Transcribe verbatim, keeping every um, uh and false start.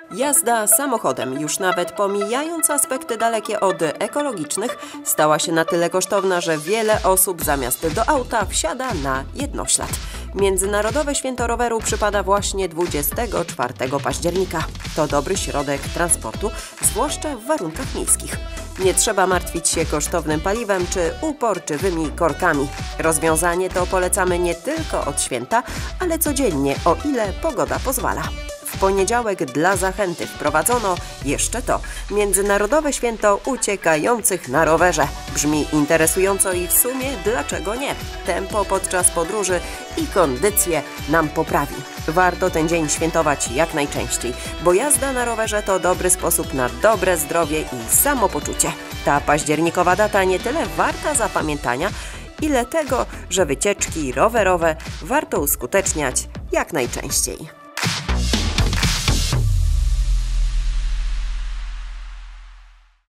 Jazda samochodem, już nawet pomijając aspekty dalekie od ekologicznych, stała się na tyle kosztowna, że wiele osób zamiast do auta wsiada na jednoślad. Międzynarodowe Święto Roweru przypada właśnie dwudziestego czwartego października. To dobry środek transportu, zwłaszcza w warunkach miejskich. Nie trzeba martwić się kosztownym paliwem czy uporczywymi korkami. Rozwiązanie to polecamy nie tylko od święta, ale codziennie, o ile pogoda pozwala. W poniedziałek dla zachęty wprowadzono jeszcze to – Międzynarodowe Święto Uciekających na Rowerze. Brzmi interesująco i w sumie dlaczego nie? Tempo podczas podróży i kondycję nam poprawi. Warto ten dzień świętować jak najczęściej, bo jazda na rowerze to dobry sposób na dobre zdrowie i samopoczucie. Ta październikowa data nie tyle warta zapamiętania, ile tego, że wycieczki rowerowe warto uskuteczniać jak najczęściej.